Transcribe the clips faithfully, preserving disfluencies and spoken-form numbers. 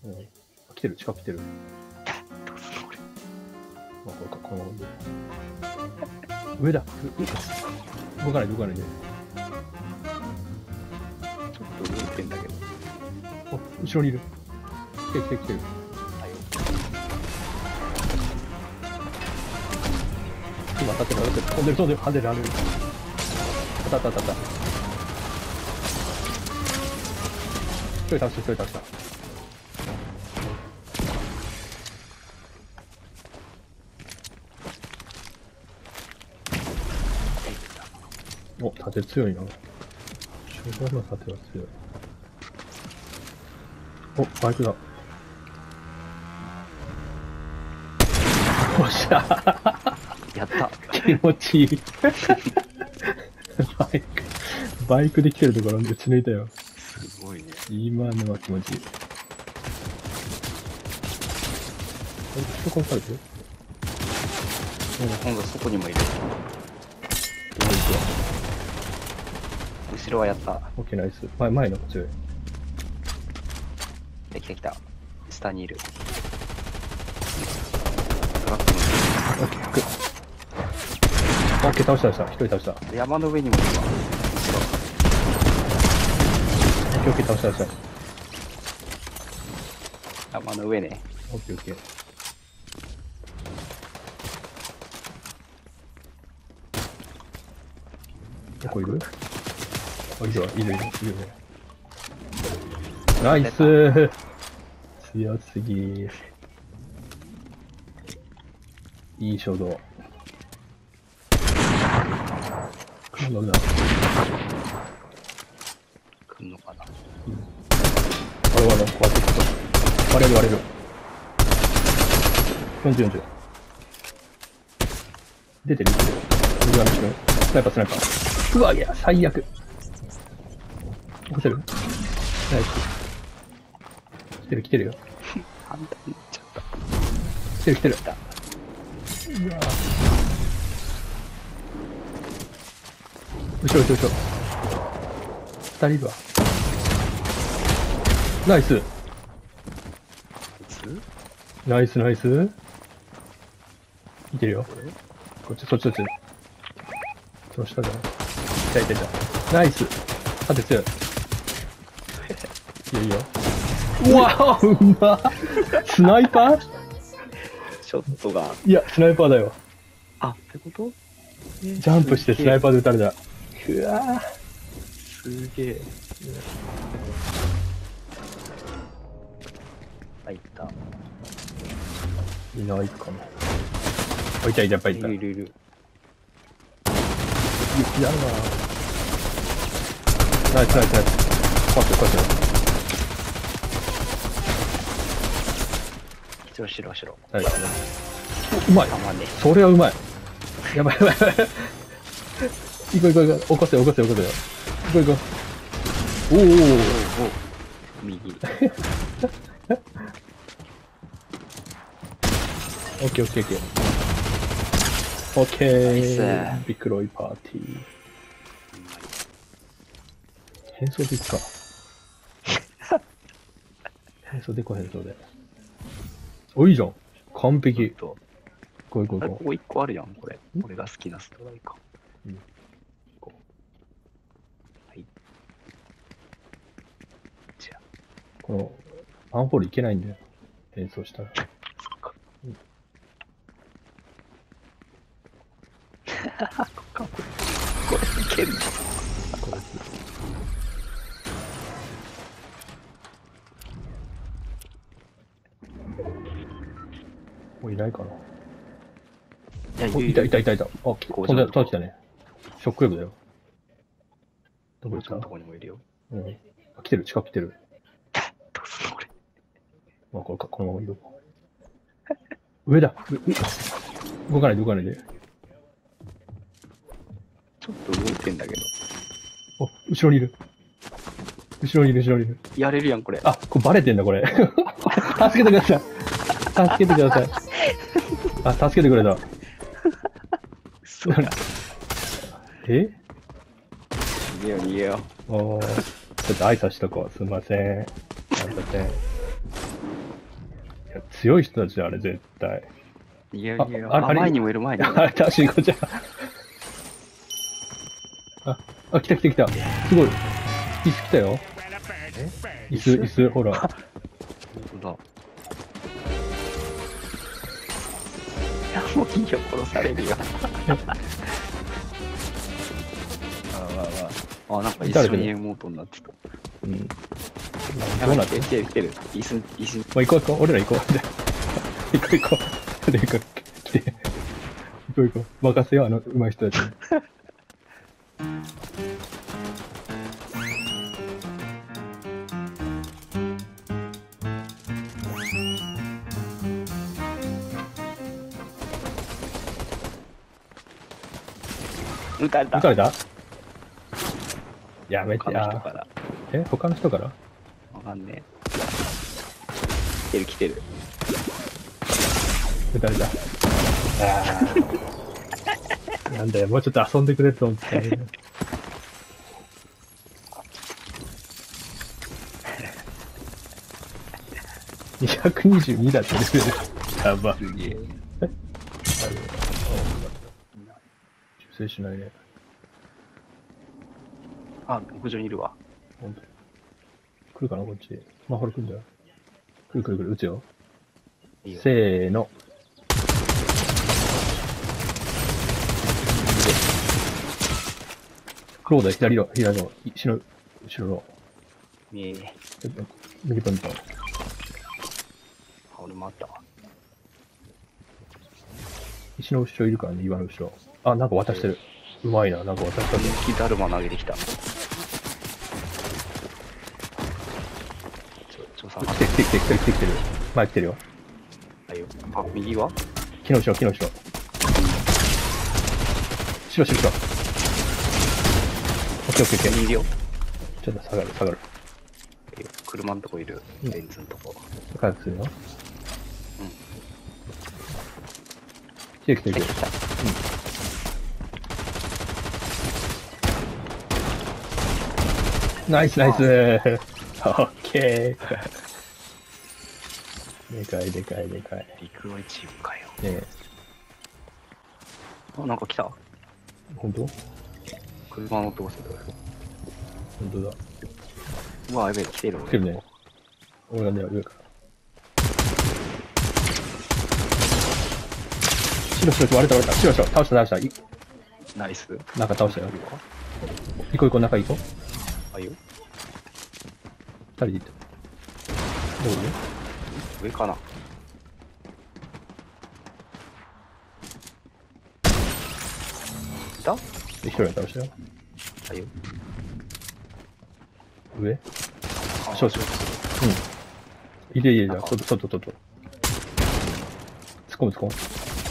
うん。来てる、近く来てる。 どうする俺。 まあ、これか、このまま上だ。動かないで動かないで。 ちょっと動いてんだけど。 お、後ろにいる。来てる来てる来てる。 あよ。 今当たってる当たってる。飛んでる飛んでる。跳ねる跳ねる。当たった当たった。一人倒した一人倒した。お、盾強いな。初動の盾は強い。お、バイクだ。おっしゃやった。 気持ちいい。バイク、バイクで来てるところ打ち抜いたよ。 すごいね。 今のは気持ちいい。人殺されてる？ 今度そこにもいる。 どういくわ。 後ろはやった。 オッケーナイス。前、前の方が強い。 できてきた。下にいる。トラックオッケー、行く。オッケー、倒した倒した。一人倒した。オッの山の上にもいるわ。後ろ。 ケー、オッケー、倒した倒した。 山の上ね。 オッケー、オッケー。どこいる？あ、いるわ、いるいる、いるね。ナイスー！強すぎー。いい衝動。なんだなんだ。 来んのかな。 あれはね、こうやっていくと。割れる割れる。よんじゅうよんじゅう。出てる出てる。右側の人。スナイパースナイパー。うわ、いや、最悪。起こせる？ナイス。来てる来てるよ。 反対に行っちゃった。 来てる来てる。うわ後ろ後ろ後ろ。二人いるわ。ナイス。ナイスナイス。いけるよ。こっちそっちそっち。その下じゃない。いたいたいた。ナイス。縦強い。いいよいいよ。うわぁ、うまっ。スナイパー？ ショットが。 いや、スナイパーだよ。 あ、ってこと？ ジャンプしてスナイパーで撃たれた。うわぁ。 すげえ。あ、いった。 いないかな。あ、いたいた、やっぱりいた。 いるいるいる。 やるなぁ。ナイスナイスナイス。こうやってこうやって。 後ろ後ろ後ろ。 ナイス。うまい。 たまね。 それはうまい。やばいやばいやばい。行こう行こう行こう。起こせよ起こせよ起こせよ。行こう行こう。おーおーおー。 右。 オッケーオッケーオッケー。オッケー。ビクロイパーティー。変装でいくか。変装でこ変装で。お、いいじゃん。完璧。 と。 こういこういこあれここ一個あるやん、これ。俺が好きなストライカー。 う。うん。 はい。じゃあ。 この、マンホールいけないんだよ。変装したら。 そっか。 うん。 これいけるの？ これもういないかな。 いや、 お、いたいたいたいた。あ、飛んで、飛んできたね。ショックウェーブだよ。どこ行ったのとこにもいるよ。 うん。来てる、近く来てる。 どうすんのこれ。 まあ、これか、このまま移動。上だ。動かないで動かないで。 ちょっと動いてんだけど。 お、後ろにいる。後ろにいる、後ろにいる。 やれるやん、これ。 あ、これバレてんだ、これ。助けてください。助けてください。あ、助けてくれた。 そうや。 え逃げよう、逃げよう。 おー、ちょっと挨拶しとこう。すいません。すいません。 や、強い人たちだ、あれ、絶対。 いやいや、 あああれあ前にもいる前にもいる。 あ、確かにこっちは。あ、あ、来た来た来た。すごい。椅子来たよ。椅子、椅子、ほら。 本当だ。いや、もういいよ、殺されるよ。あわわ。あ、なんか一緒に妹になってた。 うん。どどうなっうなってて来てる来てる。椅子、椅子。 まあ、行こう行こう。俺ら行こう。行こう行こう。で、行こう。来て。行こう行こう。任せよう、あの、上手い人たちに。 撃たれた。 撃たれたやめて他の人や。 から。 え、他の人からわかんねえ。来てる来てる。 撃たれた。ああ。なんだよ、もうちょっと遊んでくれと思ったね。にひゃくにじゅうにだってレベル。やば。 すげえ。 修正しないね。 あ、屋上にいるわ。 ほんと。来るかな、こっち。マホル来るんだよ。来る来る来る、撃つよ。 いいよ。 せーの。ロード、左の、左の、後ろ、後ろの、 見え。 ちょっと、右ポイント。 あ、俺もあったわ。 石の後ろいるからね、岩の後ろ。あ、なんか渡してる。うまいな、なんか渡したぞ。 人気だるま投げてきた。ちょ、ちょ、さ来て来て来て来て来て来てる。前来てるよ。 はいよ。あ、右は木の後ろ、木の後ろ。白白白。オッケーオッケーオッケー。 右いるよ。 ちょっと下がる、下がる。 はいよ。車のとこいる。 うんレンズのとこ。 回復するよ。 うん。 来てる来てる来てる。 来た来た。 ナイスナイス。オッケー。でかいでかいでかい。 陸のチームかよ。 ねえ、 あ、なんか来た。 ほんと車の音がする。 ほんとだ。 うわ、やべえ、来てる俺。 来てるね。俺がね、上から。白白割れた割れた。白白倒した倒した。いナイス。 中倒したよ。行こう行こう、中行こう。 あいよ。 二人で行った。どう上かな。いた一人は倒したよ。 あいよ。 上あそうそう。うん。いでいで、じゃあ、外、外、外。突っ込む突っ込む。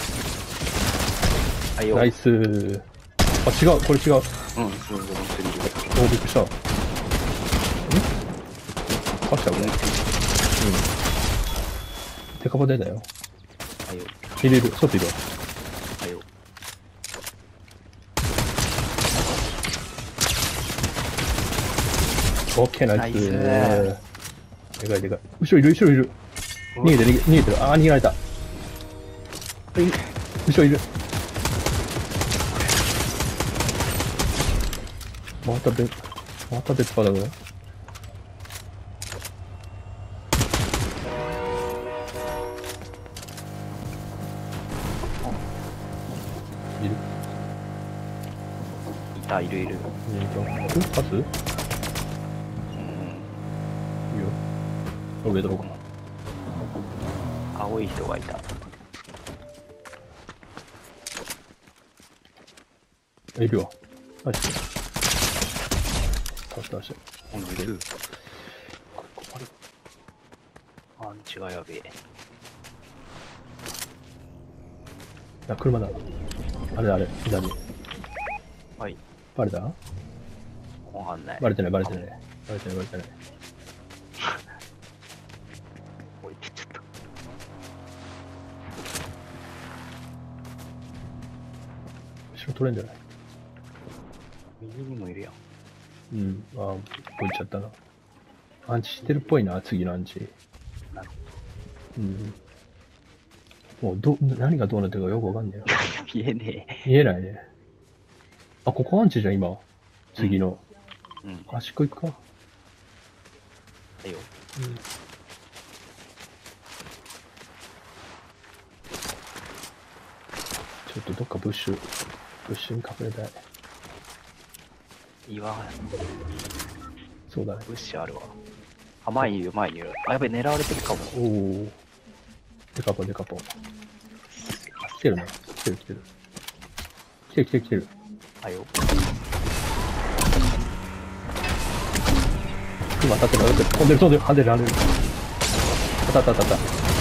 あいよ。 ナイスー。あ、違う、これ違う。 うん、そうそう、本当にいる。 おー、びっくりした。んかしたこれ。うん。デカボ出たよ。 あいよ。 入れる、外いるわ。 あいよ。 オッケー、ナイスー。 ナイでかいでかい。後ろいる、後ろいる。逃げて、逃げ逃げてる。あー、逃げられた。後ろいる。また別、また別パだぞ。いる。 いた、いるいる。 えーと、パスいいよ。 うん。 上どこかな。 青い人がいた。 いるわ。ナイス。倒した倒した。 ほんといる。アンチがやべえ。 あ、車だ。あれだあれ、左。 はい。 バレたわかんない。 バレてない、バレてない。バレてない、バレてない。 置いてっちゃった。 後ろ取れんじゃない？ 右にもいるやん。 うん。ああ、こういっちゃったな。アンチしてるっぽいな、次のアンチ。 なるほうん。もう、ど、何がどうなってるかよくわかんねえよ。 見えね見えないね。あ、ここアンチじゃん、今。次の。 え。うん。 端っこ行くか。 だよ。 うん。ちょっとどっかブッシュ、ブッシュに隠れたい。 岩、 そうだね。 ブッシュあるわ。あ、前にいる、前にいる。あ、やべ、狙われてるかも。 おお。デカポデカポ。来てるね。来てる来てる。来てる来てる来てる。 あよ。 今当たってる当たってる。飛んでる飛んでる。跳ねる跳ねる。当たった当たった。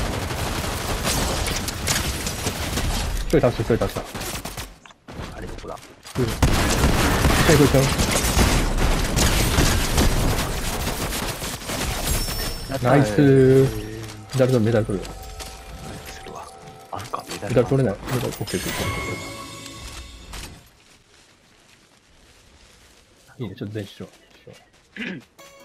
一人倒した一人倒した。 あれどこだ。 うん。最後ちゃう。ナイスー。メダル取るメダル取る。 するわ。あるか、メダル。 メダル取れない。メダル、オッケーオッケーオッケー。いいね、ちょっと前しよう。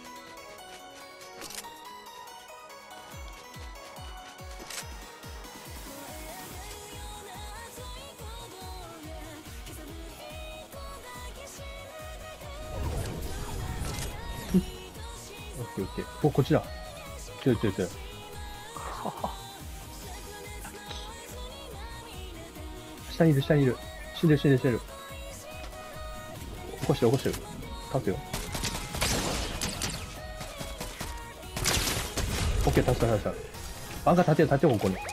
オッケーオッケー。お、こっちだ。強い強い強い。下にいる下にいる。死んでる死んでる死んでる。起こしてる起こしてる。立つよ。オッケー、立つた立つた。バンカー立てよ立てよ、ここに。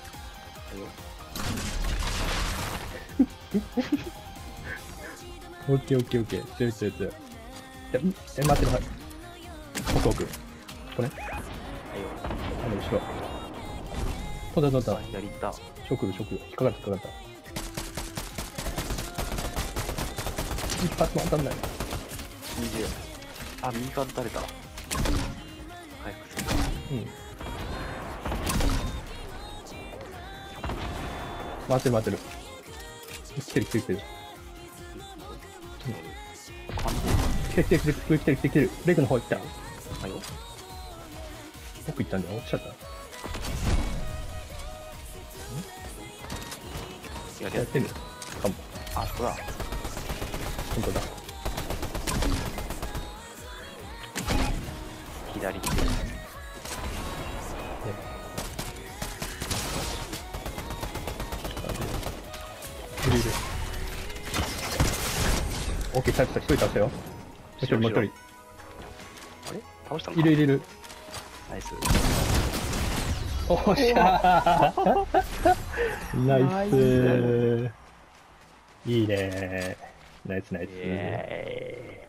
オッケーオッケーオッケー。強い強い強い。え、え、待ってる、はい。奥奥。ここね。あの後ろ。飛んだ飛んだ。 左行った。 食料食料。引っかかった引っかかった。一発も当たんない。 にじゅう。あ、右側撃たれた。早くする。 うん。回ってる回ってる。来てる来てる来てる。来てる来てる来てる来てる来てる来てる。レグの方行った。 はいよ。 奥行ったんだよ。落ちちゃった。 ややってるかも。 あ、そこだ。 本当だ。 左行って。 いるいる。オッケー、タッチした。一人倒したよ。もう一人、もう一人。 あれ倒したのか。 いるいるいる。 ナイス。 おっしゃーナイスー。いいねー。ナイスナイス。 イエーイ。